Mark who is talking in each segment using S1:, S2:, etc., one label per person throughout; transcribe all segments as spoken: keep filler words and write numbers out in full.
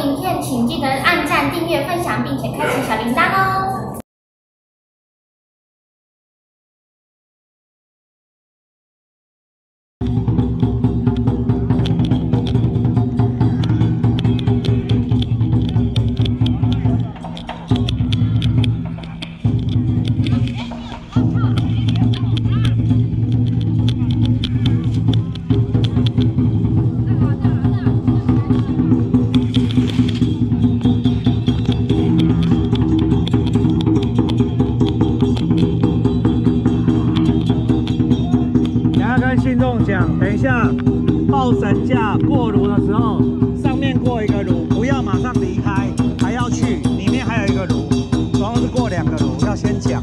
S1: 影片，请记得按赞、订阅、分享，并且开启小铃铛哦。
S2: 信众讲，等一下抱神架过炉的时候，上面过一个炉，不要马上离开，还要去里面还有一个炉，总共是过两个炉，要先讲。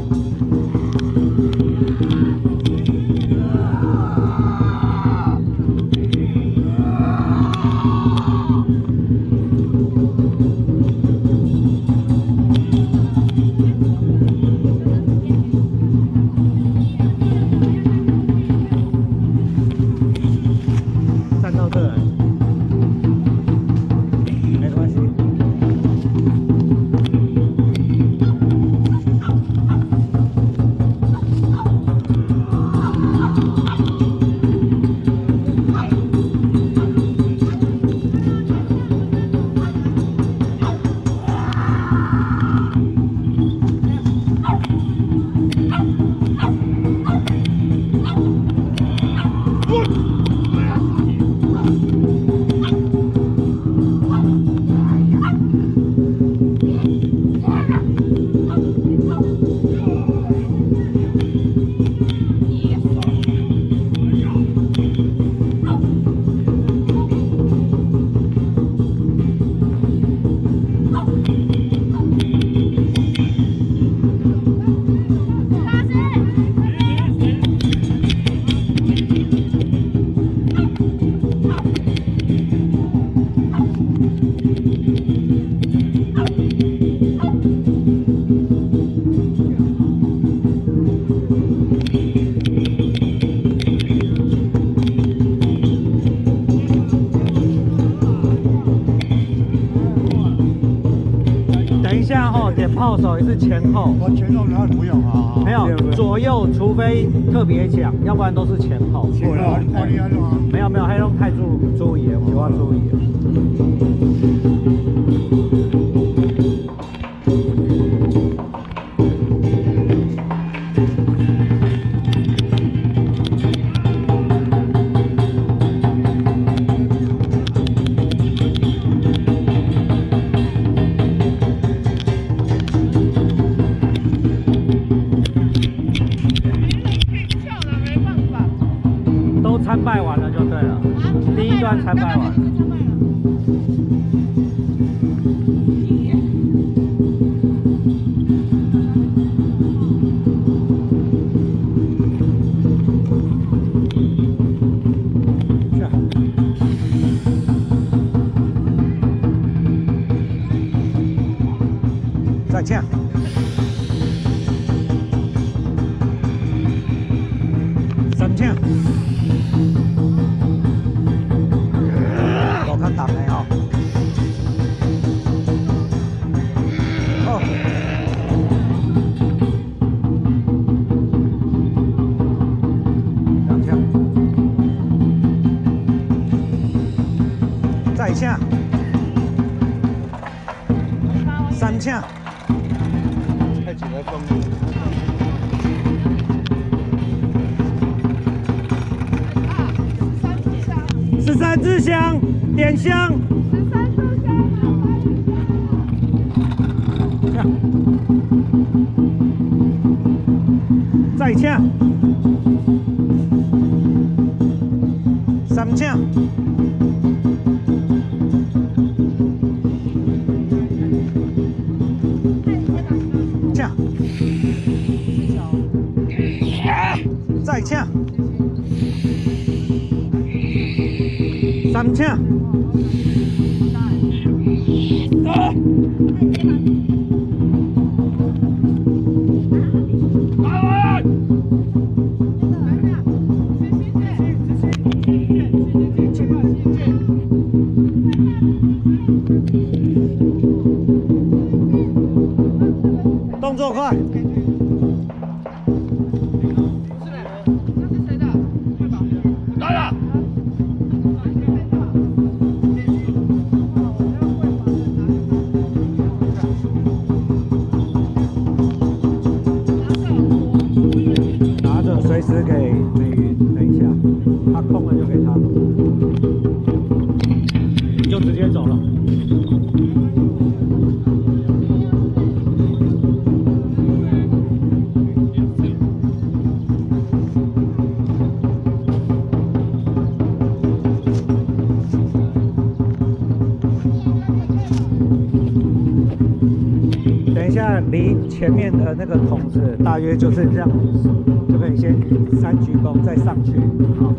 S2: 点炮手也是前后，
S3: 我前后然后不用啊，
S2: 没有左右，除非特别讲，要不然都是前后。
S3: 前后，
S2: 没有没有，还用太注注意了，我要注意了。参拜完了就对了，第一段参拜完了。再见。三千。我看档没有。哦。两枪。再一枪。三枪。太紧了，风。十三支香，点香。十三炷香。再一枪。三枪。枪。再一枪。三枪，啊！打完。 快！
S3: 来了。
S2: 拿着随时给美云，等一下，他空了就给他，你就直接走了。 等一下，离前面的那个筒子大约就是这样，就可以先三鞠躬再上去。好。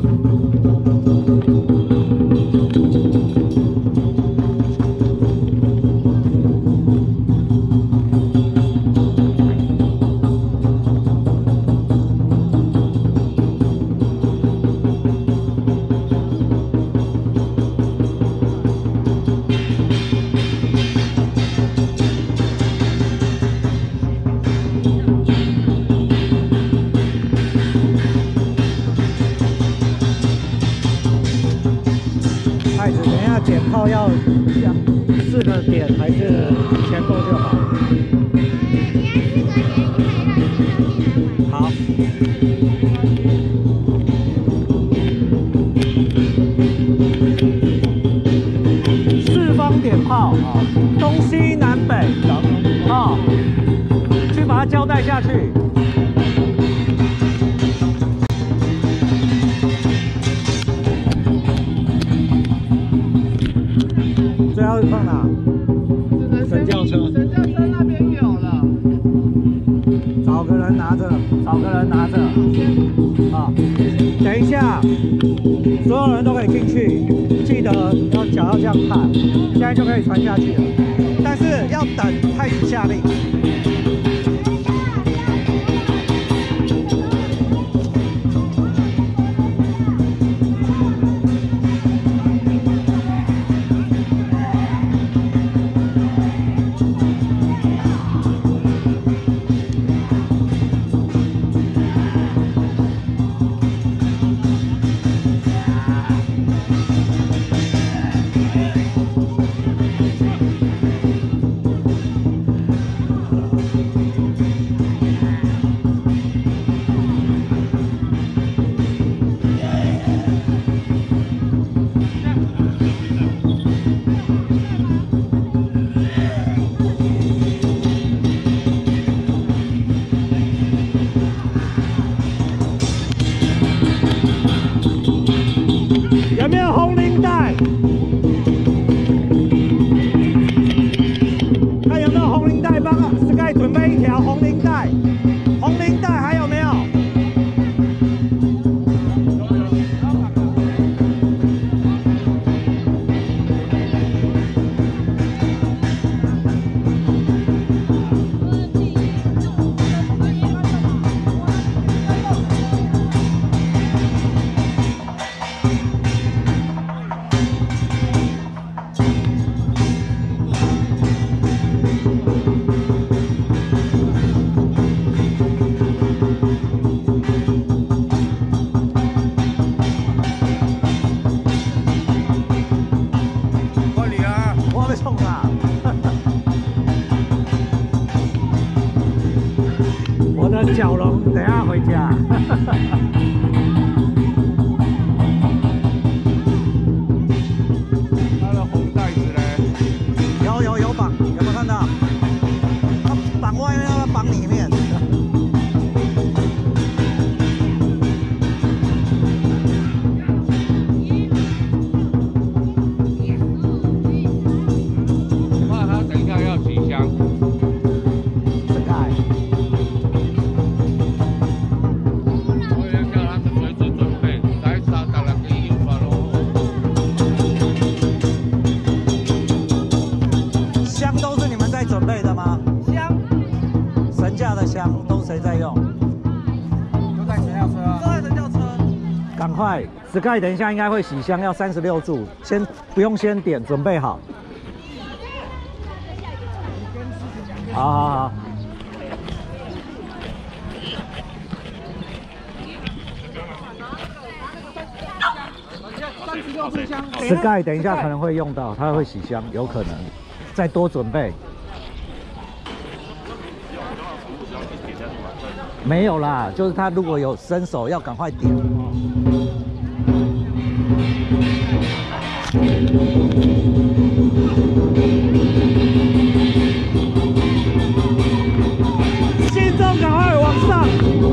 S2: 太子，等一下剪炮要四个点还是全够就好？好。四方点炮啊，东西南北啊，去把它交代下去。 最后放哪？神轿车。
S3: 神轿车那边有了。
S2: 找个人拿着，找个人拿着。啊，等一下，所有人都可以进去，记得要脚要这样踏，现在就可以传下去了。但是要等太子下令。 有没有红领带？看有没有红领带，帮 Sky 准备一条红领带。红领带还有没有？我的角龙等一下回家。
S3: 他的红袋子嘞？
S2: 有有有绑，有没有看到？它绑外面，要绑里面。
S3: 怕他等一下要起香。
S2: 准备的吗？香，神驾的香都谁在用？
S3: 都在神轿车啊！都在神轿车。
S2: 赶快 ，Sky 等一下应该会洗香，要三十六柱，先不用先点，准备好。好好好，
S3: 六炷香。
S2: Sky 等一下可能会用到，它会洗香，有可能，再多准备。没有啦，就是他如果有伸手，要赶快点。心中赶快往上。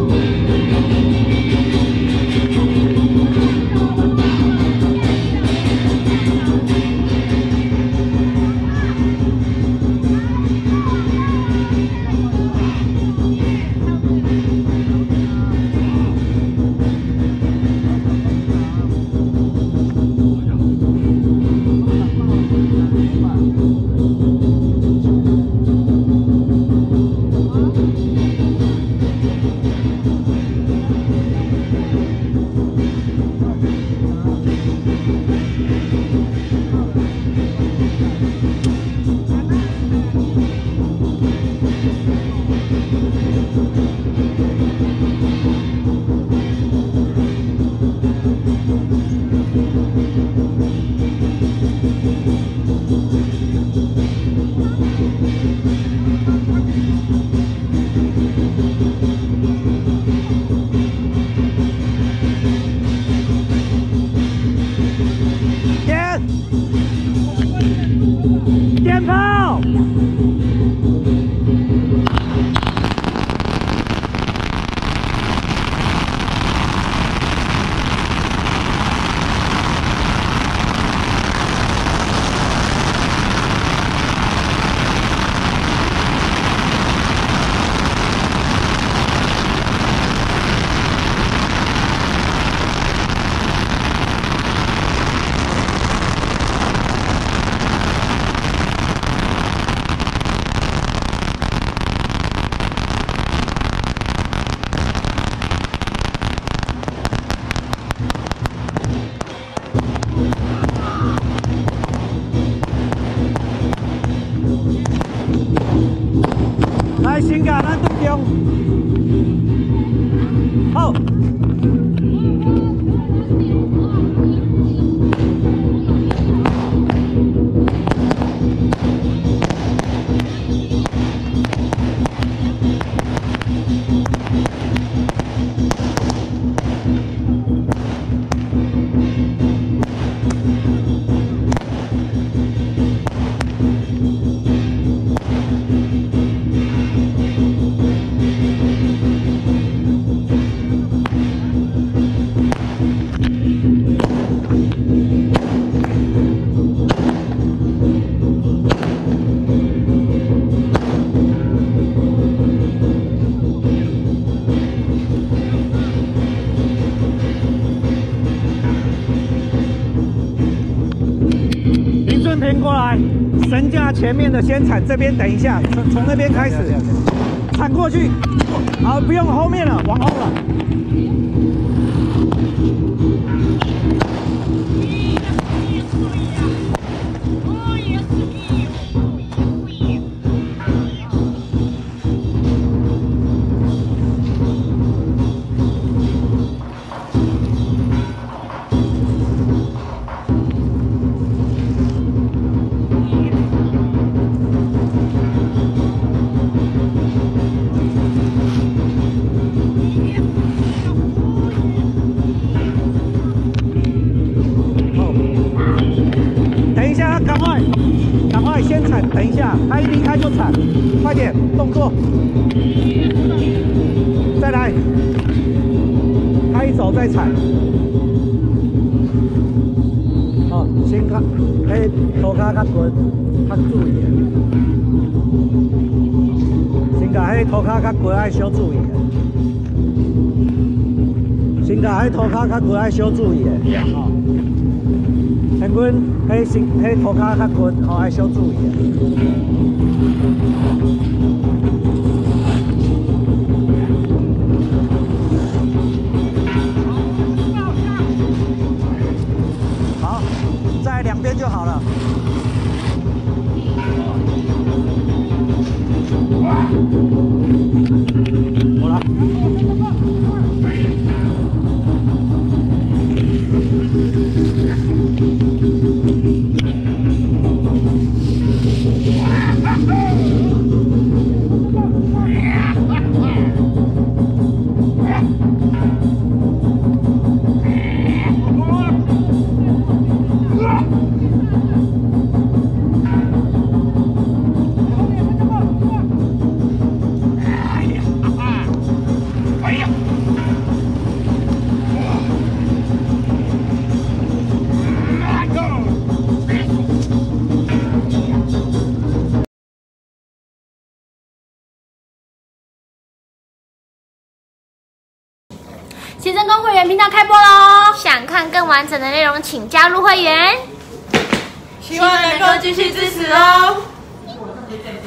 S2: 点炮！来，新港咱对中，好。平过来，绳架前面的先铲，这边等一下，从从那边开始铲过去。好，不用后面了，往后了。赶快，赶快先铲，等一下，他一离开就铲，快点动作，再来，他一走再铲。哦，先看，哎，涂骹较滚，较注意。先甲迄涂骹较滚，爱小注意。先甲迄涂骹较滚，爱小注意的，哦。 平均，迄身，迄涂骹较悬，吼爱小注意。好，在两边就好了。好了。 Thank you.
S1: 新成功会员频道开播喽！想看更完整的内容，请加入会员。
S4: 希望能够继续支持哦。